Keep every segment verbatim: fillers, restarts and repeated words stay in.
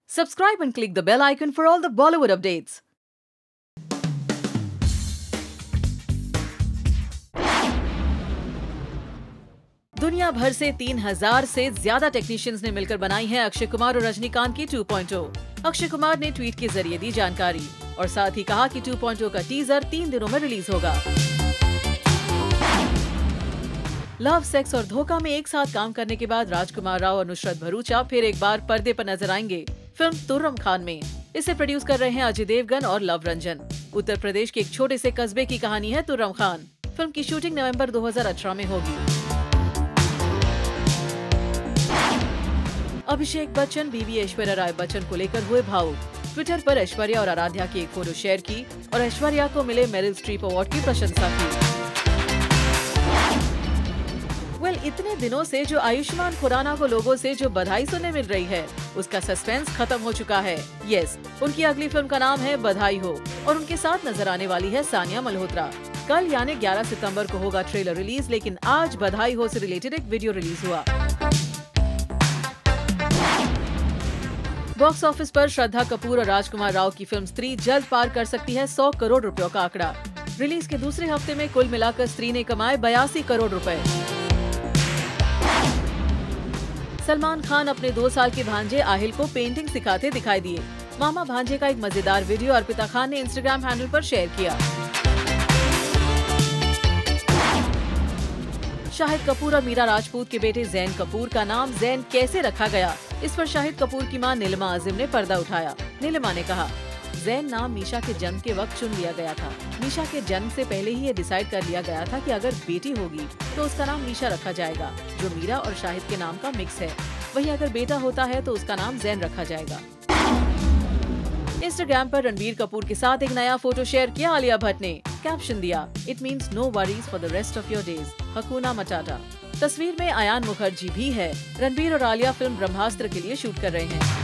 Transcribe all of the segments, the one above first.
Subscribe and click the bell icon for all the Bollywood updates. दुनिया भर से तीन हज़ार से ज्यादा टेक्नीशियंस ने मिलकर बनाई है अक्षय कुमार और रजनीकांत की two point O. Akshay Kumar ने ट्वीट के जरिए दी जानकारी और साथ ही कहा कि टू पॉइंट ओ का टीजर तीन दिनों में रिलीज होगा। लव, सेक्स और धोखा में एक साथ काम करने के बाद राजकुमार राव और नुसरत भरूचा फिर एक बार पर्दे पर नजर आएंगे फिल्म तुर्रम खान में। इसे प्रोड्यूस कर रहे हैं अजय देवगन और लव रंजन। उत्तर प्रदेश के एक छोटे से कस्बे की कहानी है तुर्रम खान। फिल्म की शूटिंग नवंबर दो हज़ार अठारह में होगी। अभिषेक बच्चन बीवी ऐश्वर्या राय बच्चन को लेकर हुए भावुक। ट्विटर पर ऐश्वर्या और आराध्या की एक फोटो शेयर की और ऐश्वर्या को मिले मेरिल स्ट्रीप अवार्ड की प्रशंसा की। वेल well, इतने दिनों से जो आयुष्मान खुराना को लोगों से जो बधाई सुनने मिल रही है, उसका सस्पेंस खत्म हो चुका है। यस, उनकी अगली फिल्म का नाम है बधाई हो और उनके साथ नजर आने वाली है सानिया मल्होत्रा। कल यानी ग्यारह सितंबर को होगा ट्रेलर रिलीज, लेकिन आज बधाई हो से रिलेटेड एक वीडियो रिलीज हुआ। बॉक्स ऑफिस पर श्रद्धा कपूर और राजकुमार राव की फिल्म स्त्री जल्द पार कर सकती है सौ करोड़ रुपयों का आंकड़ा। रिलीज के दूसरे हफ्ते में कुल मिलाकर स्त्री ने कमाए बयासी करोड़ रुपए। सलमान खान अपने दो साल के भांजे आहिल को पेंटिंग सिखाते दिखाई दिए। मामा भांजे का एक मजेदार वीडियो अर्पिता खान ने इंस्टाग्राम हैंडल पर शेयर किया। शाहिद कपूर और मीरा राजपूत के बेटे जैन कपूर का नाम जैन कैसे रखा गया, इस पर शाहिद कपूर की मां नीलिमा आजिम ने पर्दा उठाया। नीलिमा ने कहा, जैन नाम मीशा के जन्म के वक्त चुन लिया गया था। मीशा के जन्म से पहले ही ये डिसाइड कर लिया गया था कि अगर बेटी होगी तो उसका नाम मीशा रखा जाएगा, जो मीरा और शाहिद के नाम का मिक्स है। वहीं अगर बेटा होता है तो उसका नाम जैन रखा जाएगा। इंस्टाग्राम पर रणबीर कपूर के साथ एक नया फोटो शेयर किया आलिया भट्ट ने। कैप्शन दिया, it means no worries for the rest of your days, hakuna matata. तस्वीर में अयान मुखर्जी भी है। रणबीर और आलिया फिल्म ब्रह्मास्त्र के लिए शूट कर रहे हैं।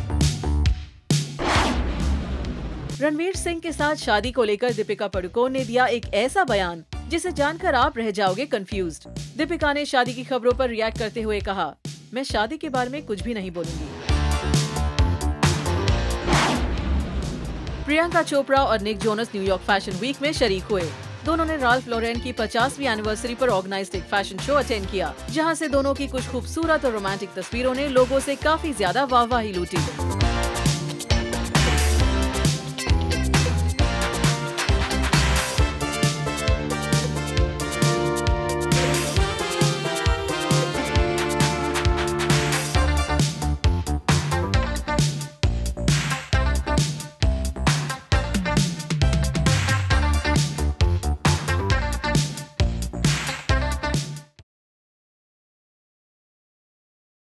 रणवीर सिंह के साथ शादी को लेकर दीपिका पादुकोण ने दिया एक ऐसा बयान जिसे जानकर आप रह जाओगे कंफ्यूज्ड। दीपिका ने शादी की खबरों पर रिएक्ट करते हुए कहा, मैं शादी के बारे में कुछ भी नहीं बोलूंगी। प्रियंका चोपड़ा और Nick Jonas New York fashion week में शरीक हुए। दोनों ने राल्फ लॉरेन की पचासवीं एनिवर्सरी पर ऑर्गेनाइज्ड एक फैशन शो अटेंड किया, जहां से दोनों की कुछ खूबसूरत और रोमांटिक तस्वीरों ने लोगों से काफी ज्यादा वाहवाही लूटी।